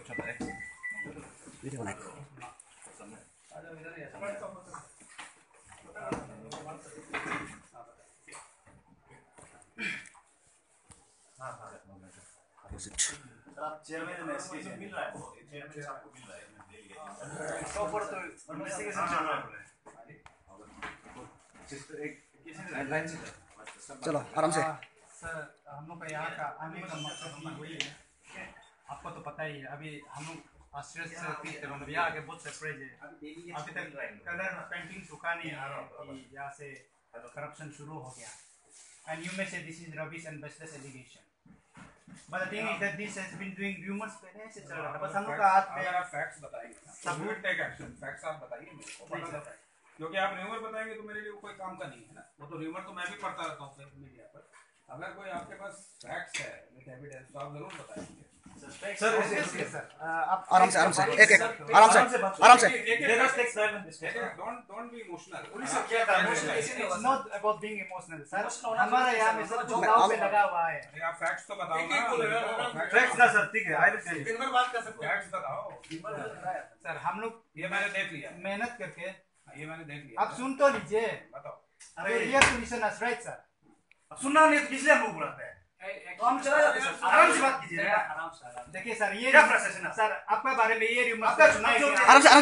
Video बनाए chairman मिल रहा है, चेयरमैन साहब को मिल रहा है, प्रॉपर तो इन्वेस्टिगेशन चल रहा है। चलो आराम से। सर हम लोग का यहाँ का आने का मकसद ही वही है, आपको तो पता ही है। अभी हम लोग आश्चर्य से मतलब यहाँ आके बहुत सरप्राइज है। अभी तक कलर पेंटिंग सुखा नहीं है कि यहाँ से करप्शन शुरू हो गया। And you may say this is rubbish and baseless allegation. But the thing is that this has been doing rumors पहले से चल रहा है। बस हम लोग का हाथ में अगर आप फैक्ट्स बताइए, सबूत टेक एक्शन, फैक्ट्स आप बताइए मेरे को। क्योंकि आप र्यूमर बताएंगे तो मेरे लिए कोई काम का नहीं है ना। वो तो र्यूमर तो मैं भी पढ़ता रहता हूँ मीडिया पर। अगर कोई आपके पास फैक्ट्स है विद एविडेंस तो आप जरूर बताएंगे। सर आराम से एक आराम से don't be emotional. It's not about being emotional, sir. हमारा यहाँ में सर जो दाव पे लगा हुआ है। आप फैक्ट्स तो बताओ ना। फैक्ट्स ना सर, ठीक है, आई विल टेल यू। बात कर सकते हो, फैक्ट्स बताओ। सर हम लोग ये मैंने देख लिया, मेहनत करके, ये मैंने देख लिया। आप सुन तो लीजिए। बताओ। अरे ये तो लिसन अस राइट सर। अब सुनना नहीं तो किस लिए हम लोग बुलाते हैं? तो हम चला जाते हैं, आराम से बात कीजिए ना। आराम से। देखिए सर ये क्या फ्रस्ट्रेशन है सर आपके बारे में ये रूमर आपका सुना है। आराम से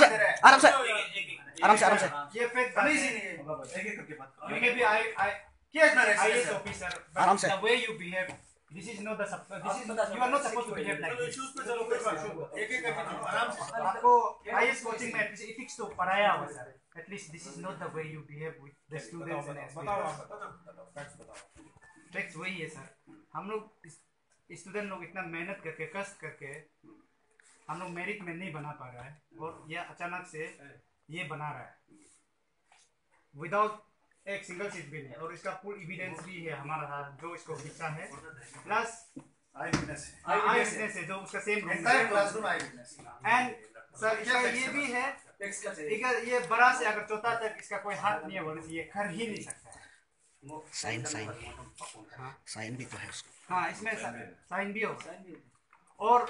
ये फेक नहीं सी नहीं है, एक एक करके बात करो। You may be क्या इतना IAS officer, आराम but से। the way you behave, this is not the this is you are not supposed to behave like this. Issues पे चलो, कोई बात नहीं, एक एक करके चलो, आराम से। आपको IAS कोचिंग में एटलीस्ट एथिक्स तो पढ़ाया हुआ sir. At least this is not the way you behave with the students and बताओ एस्पिरेंट्स। फैक्ट्स बताओ। फैक्ट्स वही है सर। हम लोग स्टूडेंट लोग इतना मेहनत करके कष्ट करके हम लोग मेरिट में नहीं बना पा रहा है और ये अचानक से ये बना रहा है विदाउट एक सिंगल सीट भी नहीं। और इसका फुल एविडेंस भी है हमारा साथ जो इसको खींचा है, प्लस आई विटनेस है जो उसका same entire classroom eye witness. And sir इसका ये भी है ये बड़ा से अगर चौथा तक इसका कोई हाथ नहीं है बोलने से ये कर ही नहीं सकता है। साइन भी तो है उसको। हाँ इसमें साइन भी हो और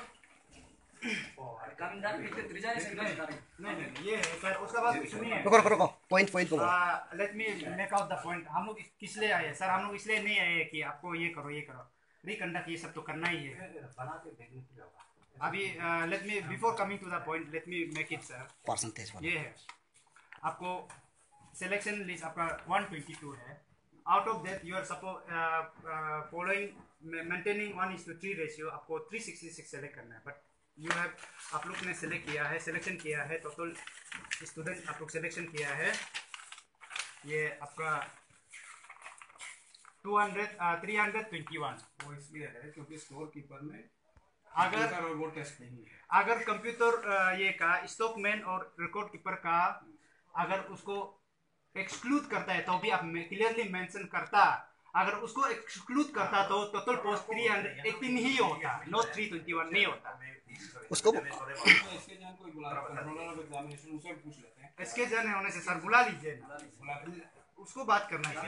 नहीं ये है सर। उसका बाद सुनिए, रुको पॉइंट बोलो। Let me make out the point. हम लोग किस लिए आए सर? हम लोग इसलिए नहीं आए कि आपको ये करो रिकंडक्ट ये सब तो करना ही है अभी। Let me before coming to the point let me make it sir percentage ये है आपको सिलेक्शन लिस्ट आपका 122 है। Out of that you are following maintaining 1:3 ratio आपको 366 सेलेक्ट करना है। बट यू हैव आप लोग ने सेलेक्ट किया है, सिलेक्शन किया है, टोटल स्टूडेंट आप लोग सिलेक्शन किया है ये आपका 321। वो इसलिए है क्योंकि स्टोर कीपर में अगर वो टेस्ट नहीं है। अगर कंप्यूटर ये का स्टॉकमैन और रिकॉर्ड कीपर का अगर उसको एक्सक्लूड करता है तो भी आप क्लियरली मेंशन करता। अगर उसको एक्सक्लूड करता तो टोटल पोस्ट 318 ही होता, नॉट 321 नहीं होता उसको। इसके जान कोई बुला रहा कंट्रोलर ऑफ एग्जामिनेशन उसे पूछ लेते हैं। इसके जाने होने से सर बुला लीजिए ना, उसको बात करना है।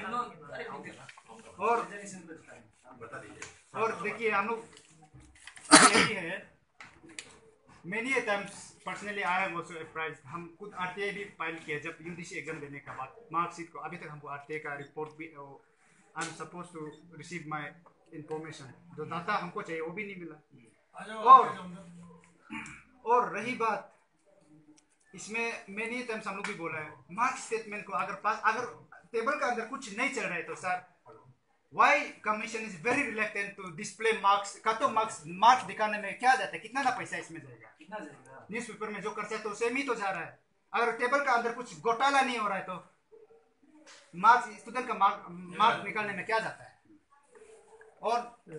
और देखिए हम लोग ये भी है many times personally I have also apprised. हम खुद आरटीआई भी फाइल किया जब यूडीसी एग्जाम देने के बाद मार्कशीट को। अभी तक हमको आरटीआई का रिपोर्ट भी I am suppose to receive my information जो डाटा हमको चाहिए वो भी नहीं मिला। और रही बात इसमें मेनी टाइम्स हम लोग भी बोला है मार्क्स स्टेटमेंट को अगर टेबल का अंदर कुछ नहीं चल रहा है तो sir why commission is very reluctant to display marks का। तो मार्क्स दिखाने में क्या जाता है, कितना ना पैसा इसमें जाएगा? न्यूज़पेपर में जो खर्चा तो सेम ही तो जा रहा है। अगर टेबल का अंदर कुछ घोटाला नहीं हो रहा है तो मार्क्स स्टूडेंट का मार्क्स निकालने में क्या जाता है? और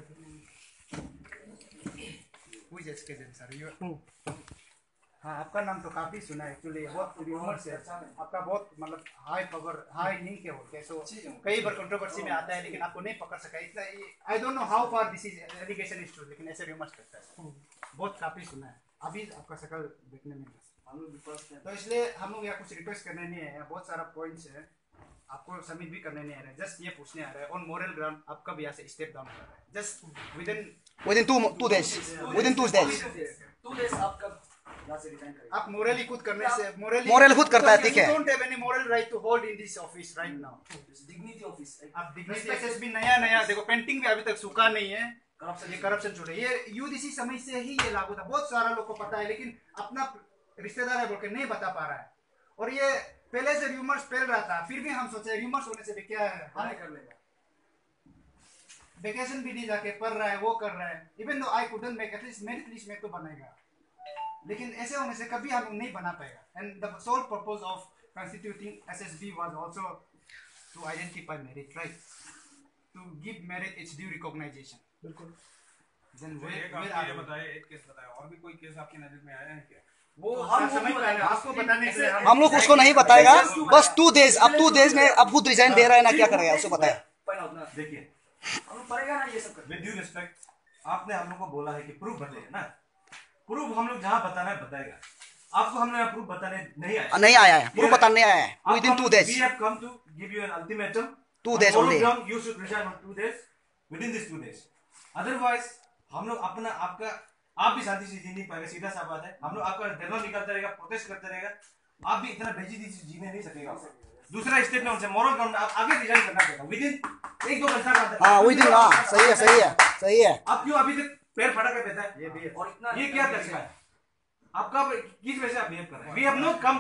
हाँ आपका नाम तो काफी सुना है एक्चुअली, बहुत रूमर से आपका बहुत मतलब हाई लिंक है बोलते हैं। सो कई बार कंट्रोवर्सी में आता है लेकिन आपको नहीं पकड़ सका इतना। I don't know how far this is allegation is true, लेकिन ऐसे रूमर्स करता है बहुत काफी सुना है। अभी आपका शकल देखने में तो इसलिए हम लोग यहाँ कुछ रिक्वेस्ट करने नहीं है, बहुत सारा पॉइंट्स है आपको सबमिट भी करने नहीं आ रहा है। जस्ट ये पूछने आ रहा है ऑन मोरल ग्राउंड आपका भी यहाँ से स्टेप डाउन कर रहा है जस्ट within 2 days days आप कब यहाँ से रिजाइन करेंगे? आप मोरली खुद करने से Moral खुद करता है, ठीक है। Don't have any moral right to hold in this office right now. Dignity office आप डिग्निटी एसएसबी नया देखो पेंटिंग भी अभी तक सूखा नहीं है। करप्शन ये करप्शन छोड़े, ये यूथ इसी समय से ही ये लागू था, बहुत सारा लोग को पता है, लेकिन अपना रिश्तेदार है बोल के नहीं बता पा रहा है। और ये पहले से र्यूमर्स फैल रहा था, फिर भी हम सोचे र्यूमर्स होने से भी क्या है, हाल कर लेगा। वेकेशन भी नहीं जाके पढ़ रहा है, वो कर रहा है। Even though I couldn't make at least merit list में तो बनाएगा, लेकिन ऐसे होने से कभी हम नहीं बना पाएगा। And the sole purpose of constituting SSB was also to identify merit, right, to give merit its due recognition. बिल्कुल। देन एक आपने ये बताया, एक केस बताया, और भी कोई केस आपकी नजर में आया है क्या? वो हम समझ पाएंगे, आपको बताने के लिए हम लोग उसको नहीं बताएगा, बस 2 days, अब 2 days में अब खुद रिजाइन दे रहा है ना, क्या करेगा उसको बताया। देखिए, हम लोग पड़ेगा ना ये सब कर। विद ड्यू रिस्पेक्ट, आपने हम लोग को बोला है कि प्रूफ बताइए ना। प्रूफ हम लोग जहाँ बताना है बताएगा। आपको हमने यहाँ प्रूफ बताने नहीं आया, नहीं आया है, प्रूफ बताने नहीं आया है। Within 2 days, we have come to give you an ultimatum. 2 days On only. ground, you should resign on 2 days. Within these 2 days. Otherwise, हम लोग अपना आपका आप भी शांति से जी नहीं पाएगा, सीधा सा बात है। हम लोग आपका धरना निकालता रहेगा, प्रोटेस्ट करते रहेगा, आप भी इतना बेइज्जती से जीने नहीं सकेगा। दूसरा स्टेप में उनसे मॉरल ग्राउंड आप आगे रिजाइन करना पड़ेगा विदिन 1-2 घंटा का अंदर। हाँ विदिन, हाँ सही है। आप क्यों अभी तक पैर फटा कर बैठा है? ये भी है। और इतना ये क्या तरीका है आपका? किस वजह से आप बिहेव कर रहे हैं? We have not come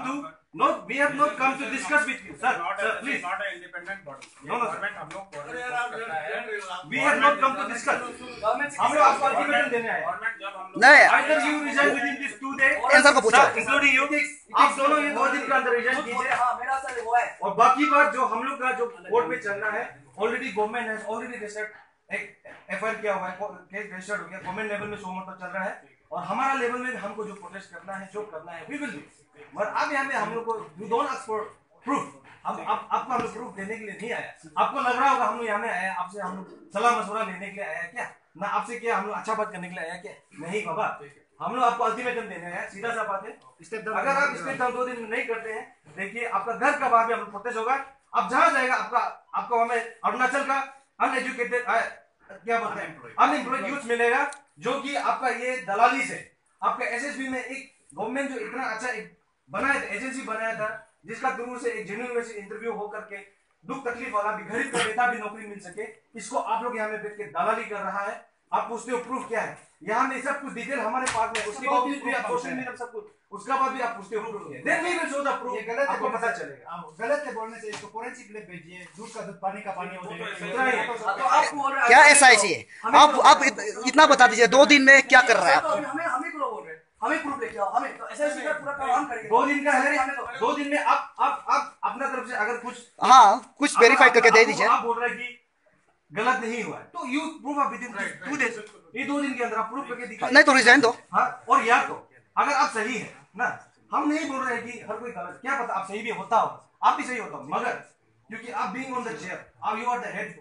to discuss with you, sir. Sir, please. Not an independent body. No, no, sir. Government हम लोग coordinate करता है। We have not come to discuss. Government हम लोग आपको अल्टीमेटम देने आए हैं। गवर्नमेंट जब हम लोग नहीं, Either you resign within these 2 days, इन सर को पूछो। sir, including you, आप दोनों ये 2 दिन के अंदर रिजाइन कीजिए। हाँ मेरा सर वो है। और बाकी बात जो हम लोग का जो कोर्ट में चल रहा है, already government has already registered एक एफआईआर किया हुआ है, केस रजिस्टर्ड हो गया, गवर्नमेंट लेवल में सोमवार तक चल रहा है। और हमारा लेवल में हमको जो प्रोटेस्ट करना है, जो करना है, वी विल डू। मगर अब यहाँ पे हम लोग को you don't ask for proof. हम आपको हम लोग प्रूफ देने के लिए नहीं आया। आपको लग रहा होगा हम लोग यहाँ में आया आपसे हम लोग सलाह मशवरा लेने के लिए आया क्या? ना आपसे क्या हम लोग अच्छा बात करने के लिए आया क्या? नहीं बाबा, हम लोग आपको अल्टीमेटम देने आया, सीधा सा बात है। अगर आप स्टेप डाउन 2 दिन में नहीं करते हैं, देखिए आपका घर का बाहर भी हम लोग प्रोटेस्ट होगा। अब जहाँ जाएगा आपको हमें अरुणाचल का अनएजुकेटेड क्या बोलते हैं अनएम्प्लॉयड यूथ मिलेगा, जो कि आपका ये दलाली से आपका एसएसबी में एक गवर्नमेंट जो इतना अच्छा एक बनाया था, एजेंसी बनाया था, जिसका थ्रू से एक जेन्युइन वे से इंटरव्यू हो करके दुख तकलीफ वाला भी गरीब का बेटा भी नौकरी मिल सके, इसको आप लोग यहाँ में बैठ के दलाली कर रहा है। आप पूछते हो प्रूफ क्या है? यहाँ में सब कुछ डिटेल हमारे पास में, उसके बावजूद भी आप सोशल मीडिया सब कुछ, उसका बाद भी आप पूछते हो प्रूफ क्या है? Then we will show the proof. ये गलत है, आपको पता चलेगा। गलत है बोलने से इसको फोरेंसिक लैब भेजिए, दूध का दूध पानी का पानी हो इतना ही जाएगा। है। तो आप बोल रहे हैं क्या ऐसा है ये? आप इतना बता दीजिए, 2 दिन में क्या कर रहा है आप? हमें क्यों बोल रहे हैं? हमें प्रूफ लेके आओ, हमें तो ऐसा इसका पूरा काम हम करेंगे। 2 दिन का है, हमें तो 2 दिन में आप अपना तरफ से अगर कुछ हाँ कुछ वेरीफाई करके दे दीजिए। आप बोल रहे हैं कि गलत नहीं हुआ है, तो you proof of within 2 days. ये 2 दिन के अंदर आप प्रूफ करके दिखाइए। नहीं तो रिजाइन दो। हाँ, और या तो अगर आप सही है ना, हम नहीं बोल रहे हैं कि हर कोई गलत, क्या पता आप सही भी होता हो, आप भी सही होता हो, मगर क्योंकि आप बीइंग ऑन द चेयर, आप you are the head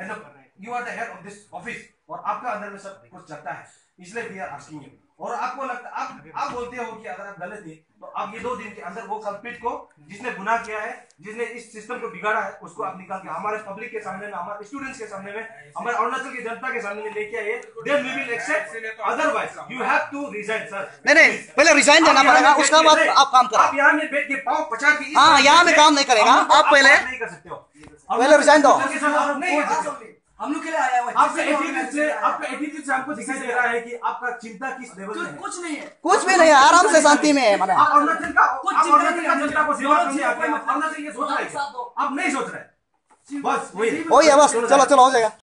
of this office, और आपका अंदर में सब कुछ चलता है, इसलिए वी आर आस्किंग यू। और आपको लगता आप बोलते हो कि अगर आप गलत है, तो आप ये 2 दिन के अंदर वो कल्प्रिट को, जिसने गुनाह किया है, जिसने इस सिस्टम को बिगाड़ा है, उसको आप निकाल के हमारे पब्लिक के सामने में, हमारे स्टूडेंट्स के सामने में, हमारे अरुणाचल की जनता के सामने में लेके आइए। Then we will accept, otherwise you have to resign sir. नहीं पहले रिजाइन देना पड़ेगा, उसका बाद आप काम करो। आप यहाँ में बैठ के पाँव पछाड़ के हाँ, यहाँ में काम नहीं करेगा, आप पहले नहीं कर सकते हो। पहले रिजाइन दो। हम लोग के लिए आया हुआ है। आपका एटीट्यूड से हमको दिखाई दे रहा है कि आपका चिंता किस लेवल में है। कुछ नहीं है, कुछ भी नहीं है, आराम से शांति में है। माने आप अरुणाचल का जनता को सेवा करने आते हैं, आप अरुणाचल ये सोच रहे हैं, आप नहीं सोच रहे, बस वही वही है, बस चलो हो जाएगा।